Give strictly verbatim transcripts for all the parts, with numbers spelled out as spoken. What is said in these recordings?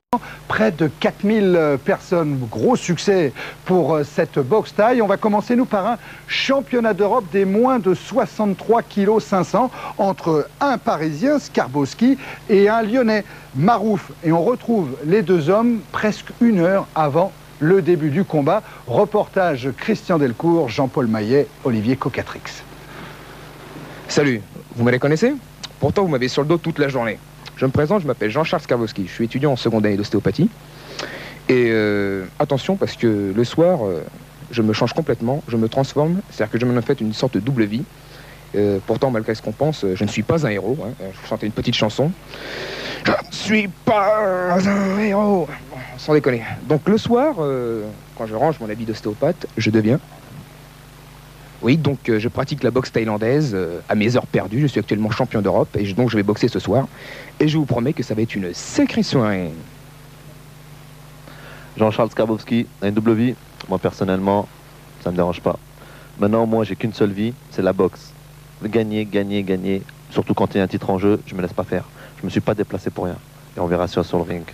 Près de quatre mille personnes, gros succès pour cette boxe taille. On va commencer nous par un championnat d'Europe des moins de soixante-trois kilos cinq cents entre un Parisien, Skarbowski, et un Lyonnais, Marouf. Et on retrouve les deux hommes presque une heure avant le début du combat. Reportage Christian Delcourt, Jean-Paul Maillet, Olivier Cocatrix. Salut, vous me les connaissez? Pourtant vous m'avez sur le dos toute la journée. Je me présente, je m'appelle Jean-Charles Skarbowski, je suis étudiant en seconde année d'ostéopathie. Et euh, attention, parce que le soir, euh, je me change complètement, je me transforme, c'est-à-dire que je me fais une sorte de double vie. Euh, pourtant, malgré ce qu'on pense, je ne suis pas un héros. Hein. Je vous chantais une petite chanson. Je ne suis pas un héros. Bon, sans déconner. Donc le soir, euh, quand je range mon habit d'ostéopathe, je deviens... Oui, donc euh, je pratique la boxe thaïlandaise euh, à mes heures perdues. Je suis actuellement champion d'Europe et je, donc je vais boxer ce soir. Et je vous promets que ça va être une sacrée soirée. Jean-Charles Skarbowski, une double vie. Moi personnellement, ça me dérange pas. Maintenant, moi j'ai qu'une seule vie, c'est la boxe. Gagner, gagner, gagner. Surtout quand il y a un titre en jeu, je me laisse pas faire. Je me suis pas déplacé pour rien. Et on verra ça sur le ring.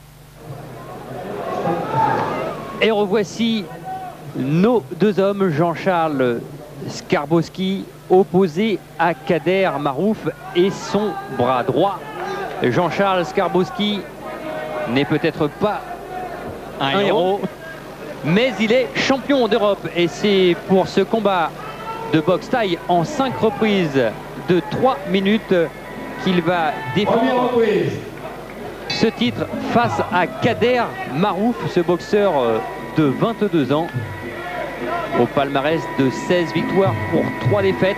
Et revoici nos deux hommes, Jean-Charles Skarbowski opposé à Kader Marouf et son bras droit. Jean-Charles Skarbowski n'est peut-être pas un, un héros, héros, mais il est champion d'Europe. Et c'est pour ce combat de boxe taille en cinq reprises de trois minutes qu'il va défendre ce titre face à Kader Marouf, ce boxeur de vingt-deux ans. Au palmarès de seize victoires pour trois défaites.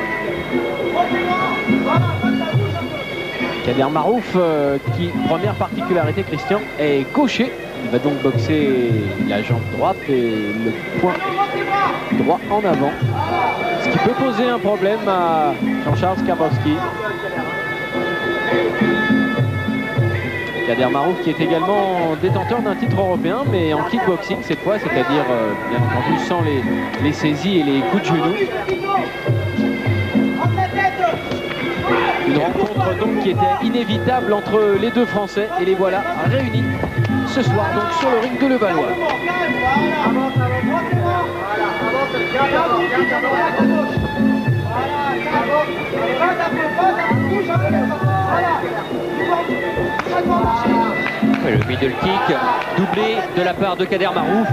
Kader Marouf, euh, qui, première particularité, Christian, est gaucher. Il va donc boxer la jambe droite et le poing droit en avant. Ce qui peut poser un problème à Jean-Charles Skarbowski. Kader Marouf qui est également détenteur d'un titre européen, mais en kickboxing cette fois, c'est-à-dire euh, bien entendu sans les, les saisies et les coups de genoux. Une rencontre donc qui était inévitable entre les deux Français, et les voilà réunis ce soir donc sur le ring de Levallois. Le middle kick doublé de la part de Kader Marouf.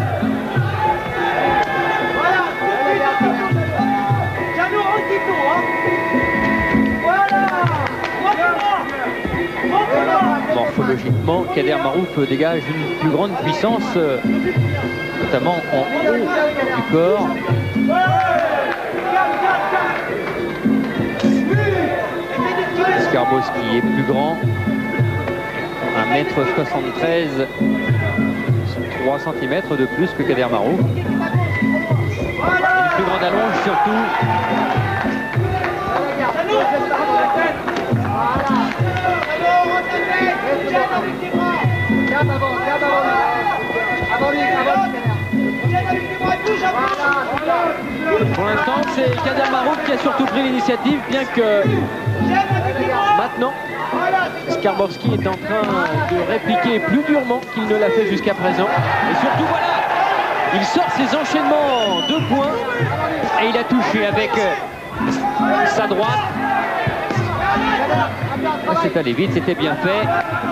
Morphologiquement, Kader Marouf dégage une plus grande puissance, notamment en haut du corps. Skarbowski est plus grand, un mètre soixante-treize, trois centimètres de plus que Kader Marouf. Une plus grande allonge surtout. Pour l'instant, c'est Kader Marouf qui a surtout pris l'initiative, bien que maintenant, Skarbowski est en train de répliquer plus durement qu'il ne l'a fait jusqu'à présent. Et surtout, voilà, il sort ses enchaînements de points et il a touché avec sa droite. C'est allé vite, c'était bien fait.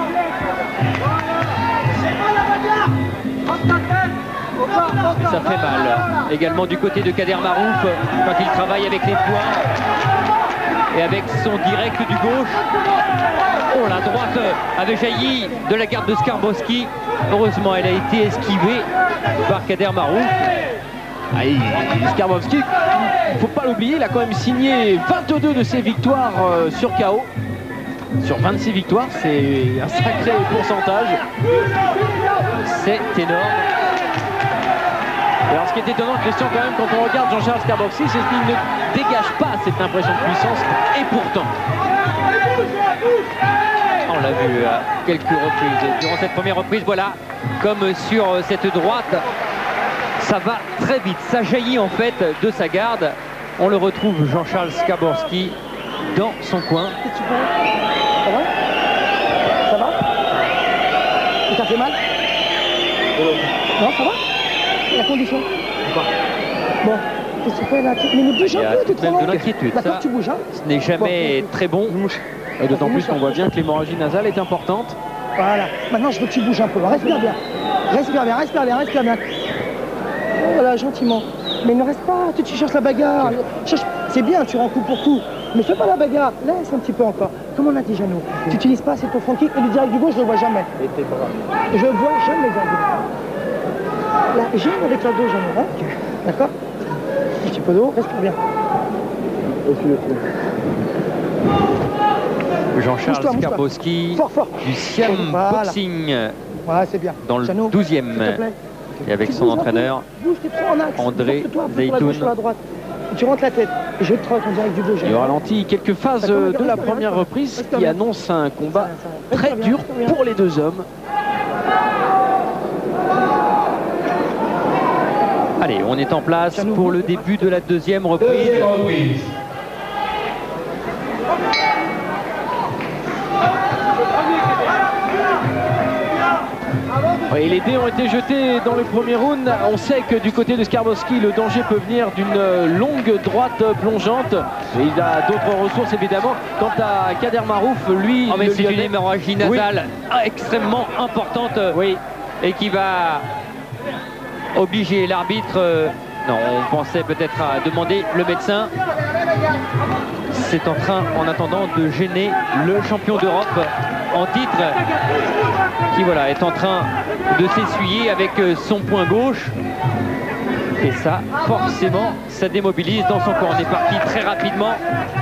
Ça fait mal. Également du côté de Kader Marouf, quand il travaille avec les poings et avec son direct du gauche. Oh, la droite avait jailli de la garde de Skarbowski. Heureusement, elle a été esquivée par Kader Marouf. Ah, Skarbowski, il ne faut pas l'oublier, il a quand même signé vingt-deux de ses victoires euh, sur K O. Sur vingt-six victoires, c'est un sacré pourcentage. C'est énorme. Alors ce qui est étonnant, Christian, quand même, quand on regarde Jean-Charles Skarbowski, c'est qu'il ne dégage pas cette impression de puissance. Et pourtant, on l'a vu à quelques reprises. Durant cette première reprise, voilà, comme sur cette droite, ça va très vite. Ça jaillit en fait de sa garde. On le retrouve, Jean-Charles Skarbowski, dans son coin. Ça va? Ça fait mal? Non, ça va? La condition? Bon, qu'est-ce que tu fais là? Mais ne bouge Il y un a peu, tu tout te de même de rends? l'inquiétude. D'accord, Ça, tu bouges, hein? ce n'est jamais très bon. Et d'autant plus qu'on voit bien que l'hémorragie nasale est importante. Voilà. Maintenant, je veux que tu bouges un peu. Respire bien. Respire bien, respire bien, respire bien. Voilà, gentiment. Mais ne reste pas, tu, tu cherches la bagarre. Cherche... C'est bien, tu rends coup pour coup. Mais fais pas la bagarre. Laisse un petit peu encore. Comme on a dit, Jeannot. Tu n'utilises pas assez ton front kick et le direct du gauche, je le vois jamais. Je le vois jamais dans le gauche. Là, j'ai avec la gauche, Jeannot. Hein? D'accord? Un petit peu d'eau, respire bien. Jean-Charles Skarbowski fort, fort. du Siam Voilà. Boxing Ouais, c'est bien. dans le Jeannot, douzième. s'il te plaît. Et avec Tu son bouges un peu. entraîneur Bouge, t'es trop en axe. André Porte-toi un peu sur la gauche, Zeytoun. sur la droite. Et tu rentres la tête. Et je trotte en direct du gauche. Il ralentit quelques phases de la première reprise qui annonce un combat très dur pour les deux hommes. Allez, on est en place pour le début de la deuxième reprise. Et les dés ont été jetés dans le premier round. On sait que du côté de Skarbowski, le danger peut venir d'une longue droite plongeante. Et il a d'autres ressources évidemment. Quant à Kader Marouf, lui, Oh, mais le c'est une Lyonnais- hémorragie nasale extrêmement importante, Oui. et qui va obliger l'arbitre. euh, Non, on pensait peut-être à demander le médecin. C'est en train, en attendant, de gêner le champion d'Europe en titre, qui voilà est en train de s'essuyer avec euh, son poing gauche. Et ça, forcément, ça démobilise dans son corps. On est parti très rapidement.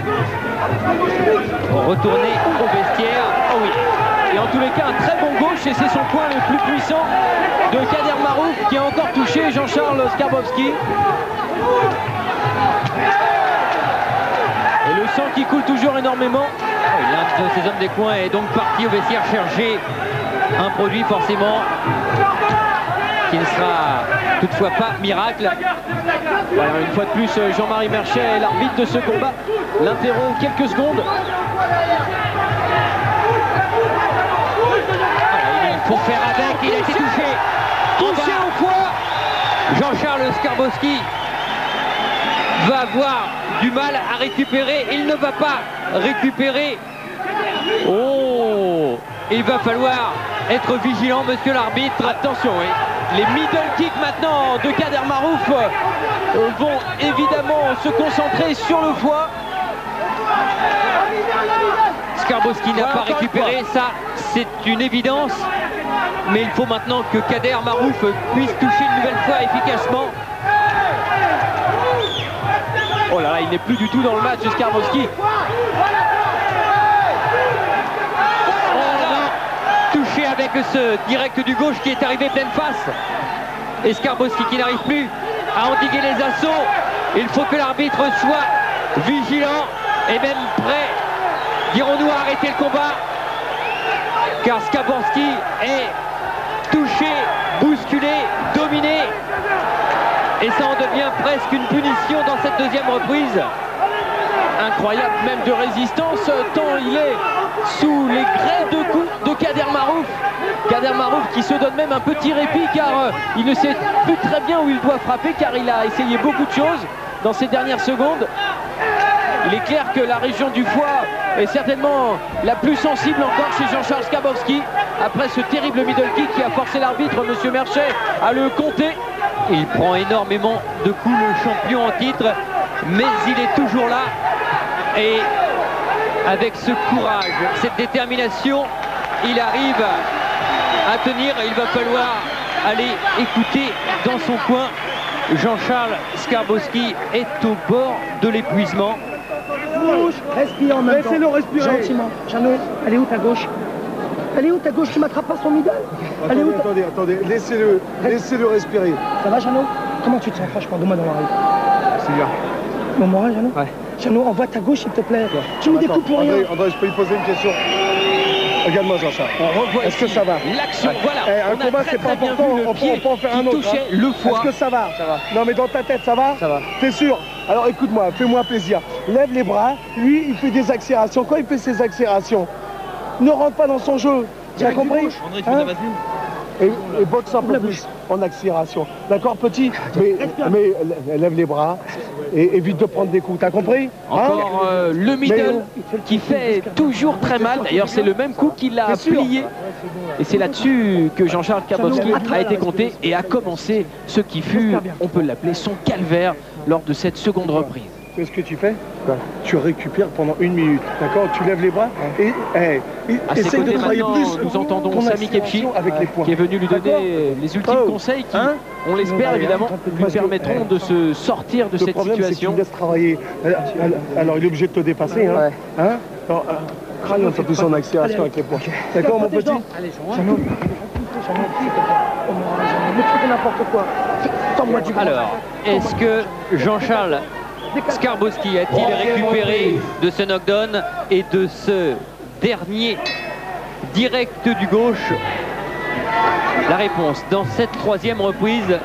Retourner au vestiaire. Oh oui. Et en tous les cas, un très bon gauche, et c'est son point le plus puissant de Kader Marouf qui a encore touché Jean-Charles Skarbowski. Et le sang qui coule toujours énormément. Oh, l'un de ces hommes des coins est donc parti au vestiaire chercher un produit forcément qui ne sera toutefois pas miracle. Voilà, une fois de plus, Jean-Marie Merchet, l'arbitre de ce combat, l'interrompt quelques secondes. Il faut faire avec, il a été touché. Touché au foie. Jean-Charles Skarbowski va avoir du mal à récupérer. Il ne va pas récupérer. Oh, il va falloir être vigilant, monsieur l'arbitre. Attention, oui. Les middle kicks maintenant de Kader Marouf euh, vont évidemment se concentrer sur le foie. Skarbowski n'a pas récupéré, ça c'est une évidence. Mais il faut maintenant que Kader Marouf puisse toucher une nouvelle fois efficacement. Oh là là, il n'est plus du tout dans le match, Skarbowski. Touché avec ce direct du gauche qui est arrivé pleine face. Et Skarbowski qui n'arrive plus à endiguer les assauts. Il faut que l'arbitre soit vigilant et même prêt, dirons-nous, à arrêter le combat. Car Skarbowski est touché, bousculé, dominé. Et ça en devient presque une punition dans cette deuxième reprise. Incroyable même de résistance, tant il est sous les grès de coups de Kader Marouf. Kader Marouf qui se donne même un petit répit car euh, il ne sait plus très bien où il doit frapper, car il a essayé beaucoup de choses dans ces dernières secondes. Il est clair que la région du foie est certainement la plus sensible encore chez Jean-Charles Skarbowski après ce terrible middle kick qui a forcé l'arbitre, monsieur Merchet, à le compter. Il prend énormément de coups, le champion en titre, mais il est toujours là. Et avec ce courage, cette détermination, il arrive à tenir. Il va falloir aller écouter dans son coin. Jean-Charles Skarbowski est au bord de l'épuisement. Bouge, respire en même temps. Laissez-le respirer. Gentiment. Jeannot, elle est où ta gauche? Elle est où ta gauche? Tu m'attrapes pas son middle? Elle est où Attendez, ta... attendez, attendez, laissez-le, laissez-le respirer. Ça va, Jeannot? Comment tu te sens, franchement? Donne-moi dans l'oreille. C'est bien. Mon moral, Jeannot? Ouais. Jeannot, envoie ta gauche, s'il te plaît. Tu me Attends, découpes pour rien. André, André, je peux lui poser une question? Regarde-moi, Jean-Charles. On revoit Est-ce que ici ça va? l'action, voilà. Eh, un On a combat, très, c'est pas très bien important, vu le on, pied on peut en faire un qui autre. touchait hein. le foie. Est-ce que ça va? Ça va. Non, mais dans ta tête, ça va? Ça va. T'es sûr? Alors écoute-moi, fais-moi plaisir. Lève les bras, lui, il fait des accélérations. Quand il fait ses accélérations, ne rentre pas dans son jeu. Tu as compris? André, tu Hein? fais de la vaseline? et, et boxe un peu plus en accélération. D'accord, petit? Mais, mais lève les bras et évite de prendre des coups. T'as compris? Encore hein euh, le middle mais, qui fait toujours très mal. D'ailleurs, c'est le même coup qu'il a plié. Et c'est là-dessus que Jean-Charles Skarbowski a été compté et a commencé ce qui fut, on peut l'appeler, son calvaire lors de cette seconde reprise. Tu sais ce que tu fais? Quoi? Tu récupères pendant une minute, d'accord? Tu lèves les bras et, et, et à ses côtés maintenant, plus nous entendons Sami Khepchi qui est venu lui donner les ultimes oh. conseils qui, hein? on l'espère évidemment, lui permettront de se sortir de le cette problème, situation. Tu laisses travailler. Alors il est obligé de te dépasser, hein? Ouais. hein alors, crâne un peu plus en accélération avec les poings. D'accord mon petit? Allez, alors, est-ce que Jean-Charles Skarbowski a-t-il récupéré de ce knockdown et de ce dernier direct du gauche? La réponse dans cette troisième reprise.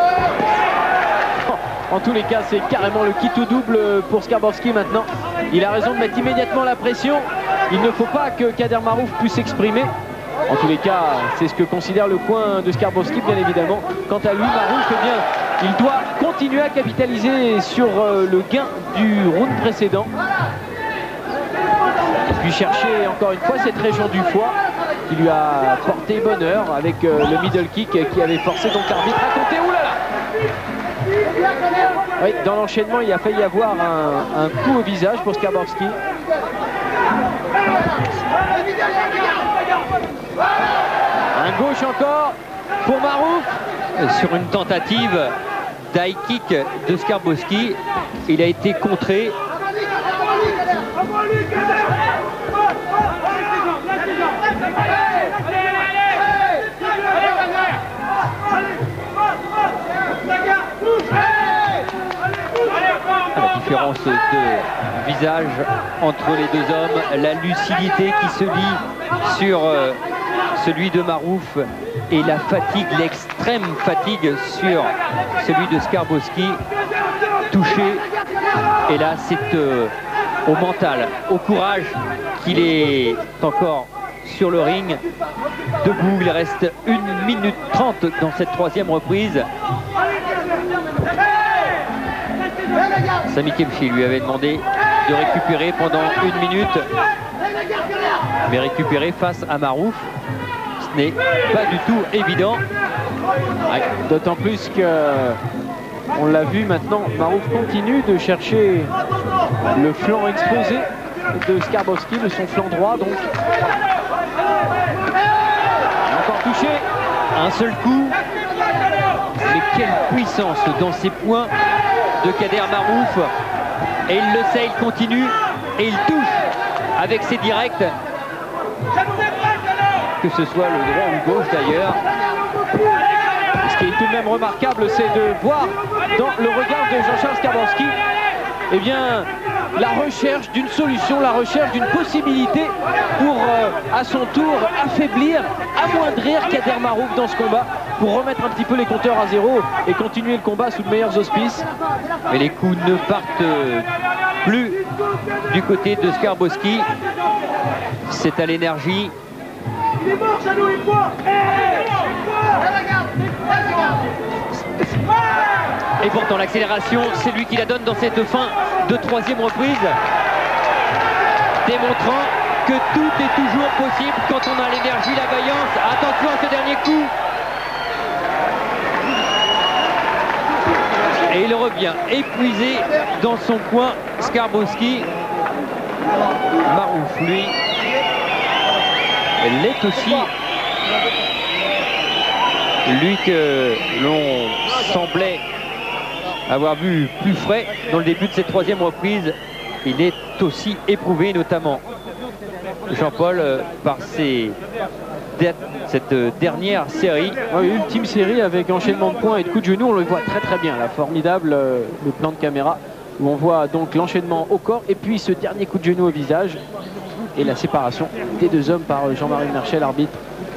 En tous les cas, c'est carrément le kit ou double pour Skarbowski maintenant. Il a raison de mettre immédiatement la pression. Il ne faut pas que Kader Marouf puisse s'exprimer. En tous les cas, c'est ce que considère le coin de Skarbowski, bien évidemment. Quant à lui, Marouf, eh bien, il doit continuer à capitaliser sur euh, le gain du round précédent. Et puis chercher encore une fois cette région du foie qui lui a porté bonheur avec euh, le middle kick qui avait forcé donc l'arbitre à compter. Ouh là là! Oui, dans l'enchaînement, il a failli y avoir un, un coup au visage pour Skarbowski. Un gauche encore pour Marouf. Sur une tentative d'high kick de Skarbowski, il a été contré. La différence de visage entre les deux hommes, la lucidité qui se lit sur euh, celui de Marouf et la fatigue, l'extrême fatigue sur celui de Skarbowski, touché. Et là, c'est euh, au mental, au courage qu'il est encore sur le ring. Debout, il reste une minute trente dans cette troisième reprise. Sami Khepchi lui avait demandé de récupérer pendant une minute, mais récupérer face à Marouf, ce n'est pas du tout évident. D'autant plus que, on l'a vu maintenant, Marouf continue de chercher le flanc exposé de Skarbowski, de son flanc droit donc. Encore touché, un seul coup, mais quelle puissance dans ses poings de Kader Marouf. Et il le sait, il continue et il touche avec ses directs, que ce soit le droit ou le gauche d'ailleurs. Ce qui est tout de même remarquable, c'est de voir dans le regard de Jean-Charles Skarbowski eh bien, la recherche d'une solution, la recherche d'une possibilité pour euh, à son tour affaiblir, amoindrir Kader Marouf dans ce combat, pour remettre un petit peu les compteurs à zéro et continuer le combat sous de meilleurs auspices. Mais les coups ne partent plus du côté de Skarbowski. C'est à l'énergie. Et pourtant l'accélération, c'est lui qui la donne dans cette fin de troisième reprise, démontrant que tout est toujours possible quand on a l'énergie, la vaillance. Attention à ce dernier coup. Et il revient épuisé dans son coin, Skarbowski. Marouf, lui, l'est aussi. Lui que l'on semblait avoir vu plus frais dans le début de cette troisième reprise, il est aussi éprouvé, notamment Jean-Paul, par ses, cette dernière série. Oui, ultime série avec enchaînement de points et de coups de genoux, on le voit très très bien, là, formidable le plan de caméra où on voit donc l'enchaînement au corps et puis ce dernier coup de genou au visage et la séparation des deux hommes par Jean-Marie Merchel, l'arbitre.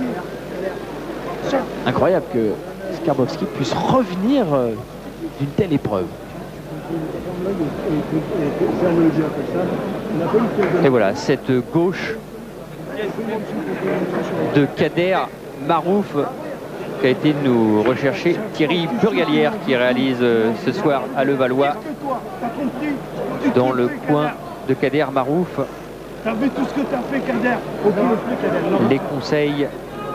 Incroyable que Skarbowski puisse revenir d'une telle épreuve. Et voilà, cette gauche de Kader Marouf qu'a été nous rechercher Thierry Burgalière qui réalise euh, ce soir à Levallois dans le coin de Kader Marouf. T'as vu tout ce que t'as fait, Kader? Les conseils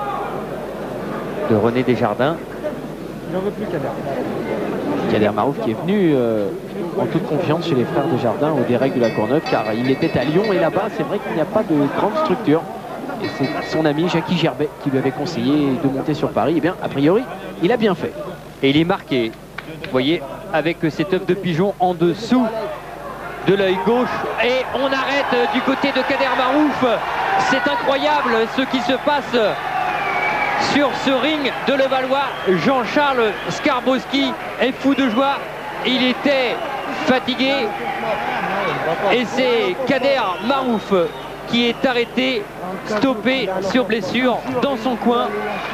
de René Desjardins. J'en veux plus, Kader. Kader Marouf qui est venu euh, en toute confiance chez les frères Desjardins au Dérègle de la Courneuve, car il était à Lyon et là-bas c'est vrai qu'il n'y a pas de grande structure. Et c'est son ami Jackie Gerbet qui lui avait conseillé de monter sur Paris. Et bien a priori il a bien fait. Et il est marqué, vous voyez, avec cet œuf de pigeon en dessous de l'œil gauche. Et on arrête du côté de Kader Marouf. C'est incroyable ce qui se passe sur ce ring de Levallois. Jean-Charles Skarbowski est fou de joie. Il était fatigué. Et c'est Kader Marouf qui est arrêté, stoppé sur blessure dans son coin.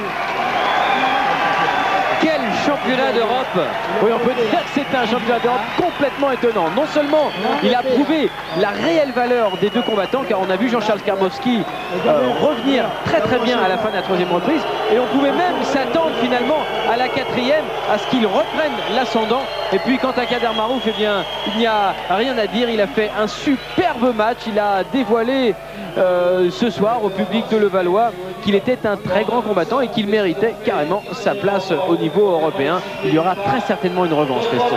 Quel championnat d'Europe! Oui, on peut dire que c'est un championnat d'Europe complètement étonnant. Non seulement il a prouvé la réelle valeur des deux combattants, car on a vu Jean-Charles Skarbowski euh, revenir très très bien à la fin de la troisième reprise, et on pouvait même s'attendre finalement à la quatrième, à ce qu'il reprenne l'ascendant. Et puis quant à Kader Marouf, eh bien, il n'y a rien à dire, il a fait un superbe match, il a dévoilé euh, ce soir au public de Levallois qu'il était un très grand combattant et qu'il méritait carrément sa place au niveau européen. Il y aura très certainement une revanche, Christian.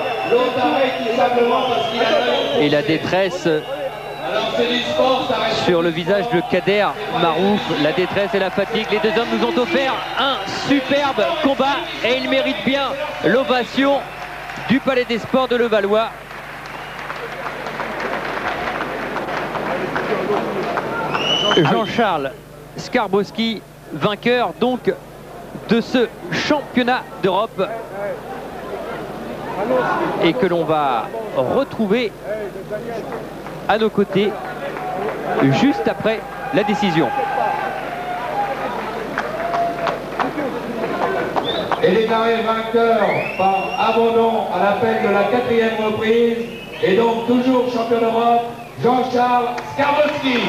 Et la détresse sur le visage de Kader Marouf, la détresse et la fatigue. Les deux hommes nous ont offert un superbe combat et ils méritent bien l'ovation du Palais des Sports de Levallois. Jean-Charles Skarbowski, vainqueur donc de ce championnat d'Europe, et que l'on va retrouver à nos côtés juste après la décision. Et déclaré vainqueur par abandon à l'appel de la quatrième reprise, et donc toujours champion d'Europe, Jean-Charles Skarbowski.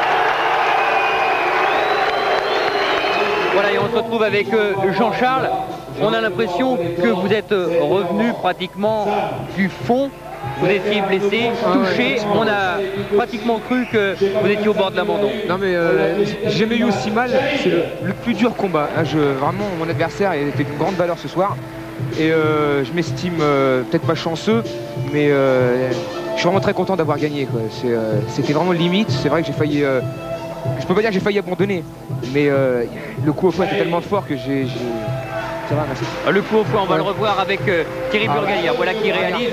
Voilà, et on se retrouve avec euh, Jean-Charles. On a l'impression que vous êtes revenu pratiquement du fond. Vous étiez blessé, touché. On a pratiquement cru que vous étiez au bord de l'abandon. Non mais euh, j'ai jamais eu aussi mal. C'est le, le plus dur combat. Là, je, vraiment, mon adversaire était d'une grande valeur ce soir. Et euh, je m'estime euh, peut-être pas chanceux, mais euh, je suis vraiment très content d'avoir gagné. Euh, C'était vraiment limite. C'est vrai que j'ai failli... Euh, je peux pas dire que j'ai failli abandonner, mais euh, le coup au poing était tellement fort que j'ai... Ça va, merci. Le coup au poing, on va le revoir avec euh, Thierry ah, Burgalière. Voilà qui réalise.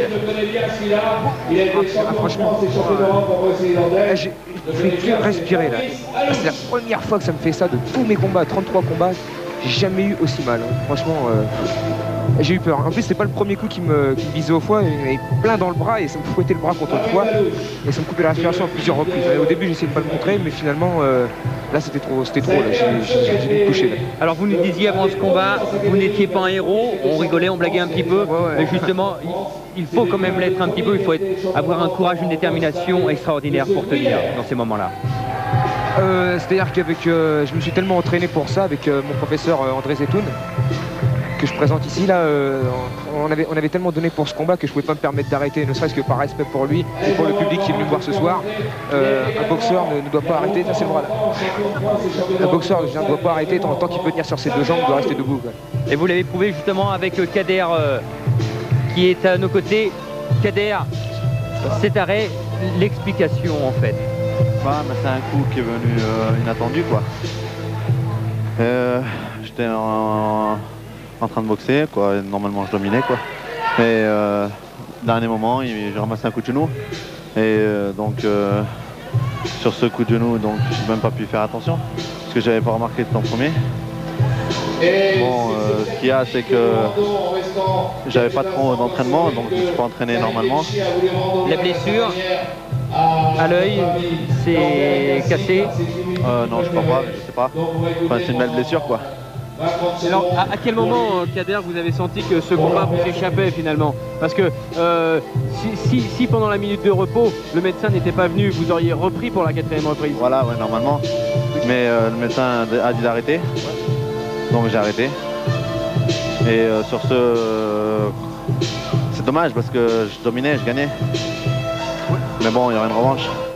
Ah, franchement, euh, j'ai fait que respirer là. C'est la première fois que ça me fait ça de tous mes combats, trente-trois combats. J'ai jamais eu aussi mal. Hein. Franchement, euh, j'ai eu peur. En plus, c'est pas le premier coup qui me, qui me visait au foie. Il y en avait plein dans le bras et ça me fouettait le bras contre le foie. Et ça me coupait la respiration à plusieurs reprises. Au début, j'essayais de pas le montrer, mais finalement, euh, là, c'était trop, c'était trop. J'ai touché. Alors, vous nous disiez avant ce combat, vous n'étiez pas un héros. On rigolait, on blaguait un petit peu. Ouais, ouais. Mais justement, il, il faut quand même l'être un petit peu. Il faut être, avoir un courage, une détermination extraordinaire pour tenir dans ces moments-là. Euh, C'est-à-dire qu'avec, euh, je me suis tellement entraîné pour ça avec euh, mon professeur euh, André Zetoun, que je présente ici. Là, euh, on, avait, on avait tellement donné pour ce combat que je pouvais pas me permettre d'arrêter, ne serait-ce que par respect pour lui et pour le public qui est venu me voir ce soir. Euh, un boxeur ne, ne doit pas arrêter. Ça, c'est le bras là. Un boxeur ne doit pas arrêter tant, tant qu'il peut tenir sur ses deux jambes, il doit rester debout. Quoi. Et vous l'avez prouvé justement avec Kader euh, qui est à nos côtés. Kader, cet arrêt, l'explication en fait. Bah, c'est un coup qui est venu euh, inattendu quoi. Euh, J'étais en, en train de boxer quoi, et normalement je dominais quoi. Et euh, dernier moment, j'ai ramassé un coup de genou. Et euh, donc euh, sur ce coup de genou, donc j'ai même pas pu faire attention parce que j'avais pas remarqué le temps premier. Bon, euh, ce qu'il y a, c'est que j'avais pas trop d'entraînement, donc je ne suis pas entraîné normalement. La blessure à l'œil, c'est cassé euh, Non, je crois pas, je sais pas. Enfin, c'est une belle blessure, quoi. Alors, à, à quel moment, Kader, vous avez senti que ce combat vous échappait finalement? Parce que euh, si, si, si pendant la minute de repos, le médecin n'était pas venu, vous auriez repris pour la quatrième reprise. Voilà, ouais, normalement. Mais euh, le médecin a dit d'arrêter. Donc j'ai arrêté. Et euh, sur ce, euh, c'est dommage parce que je dominais, je gagnais. Mais bon, il y aura une revanche.